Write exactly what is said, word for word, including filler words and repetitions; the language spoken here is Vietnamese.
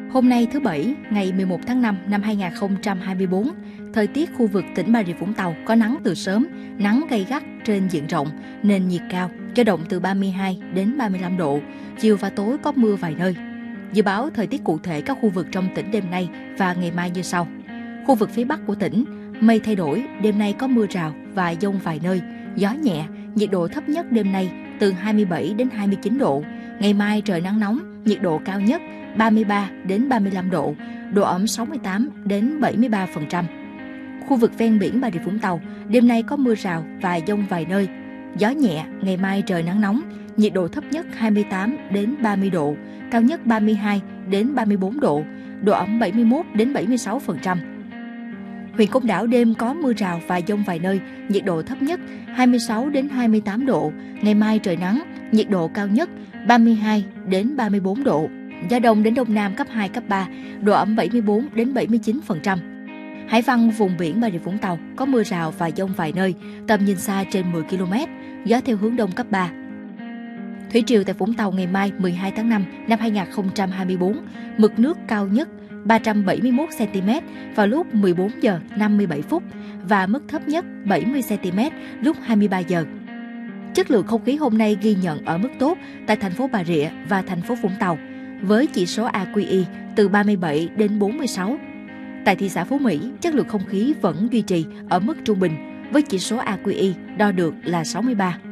Hôm nay thứ Bảy, ngày mười một tháng năm năm hai nghìn không trăm hai mươi tư, thời tiết khu vực tỉnh Bà Rịa Vũng Tàu có nắng từ sớm, nắng gay gắt trên diện rộng nên nhiệt cao, dao động từ ba mươi hai đến ba mươi lăm độ, chiều và tối có mưa vài nơi. Dự báo thời tiết cụ thể các khu vực trong tỉnh đêm nay và ngày mai như sau. Khu vực phía Bắc của tỉnh, mây thay đổi, đêm nay có mưa rào và dông vài nơi, gió nhẹ, nhiệt độ thấp nhất đêm nay từ hai mươi bảy đến hai mươi chín độ. Ngày mai trời nắng nóng, nhiệt độ cao nhất ba mươi ba đến ba mươi lăm độ, độ ẩm sáu mươi tám đến bảy mươi ba phần trăm. Khu vực ven biển Bà Rịa Vũng Tàu, đêm nay có mưa rào và dông vài nơi, gió nhẹ, ngày mai trời nắng nóng, nhiệt độ thấp nhất hai mươi tám đến ba mươi độ, cao nhất ba mươi hai đến ba mươi bốn độ, độ ẩm bảy mươi mốt đến bảy mươi sáu phần trăm. Huyện Côn Đảo đêm có mưa rào và dông vài nơi, nhiệt độ thấp nhất hai mươi sáu đến hai mươi tám độ, ngày mai trời nắng, nhiệt độ cao nhất ba mươi hai đến ba mươi bốn độ. Gió đông đến đông nam cấp hai, cấp ba, độ ẩm bảy mươi bốn đến bảy mươi chín phần trăm. Hải văn vùng biển Bà Rịa Vũng Tàu có mưa rào và dông vài nơi, tầm nhìn xa trên mười ki lô mét, gió theo hướng đông cấp ba. Thủy triều tại Vũng Tàu ngày mai mười hai tháng năm năm hai nghìn không trăm hai mươi tư, mực nước cao nhất ba trăm bảy mươi mốt xăng ti mét vào lúc mười bốn giờ năm mươi bảy phút và mức thấp nhất bảy mươi xăng ti mét lúc hai mươi ba giờ. Chất lượng không khí hôm nay ghi nhận ở mức tốt tại thành phố Bà Rịa và thành phố Vũng Tàu, với chỉ số a quy i từ ba mươi bảy đến bốn mươi sáu. Tại thị xã Phú Mỹ, chất lượng không khí vẫn duy trì ở mức trung bình, với chỉ số a quy i đo được là sáu mươi ba.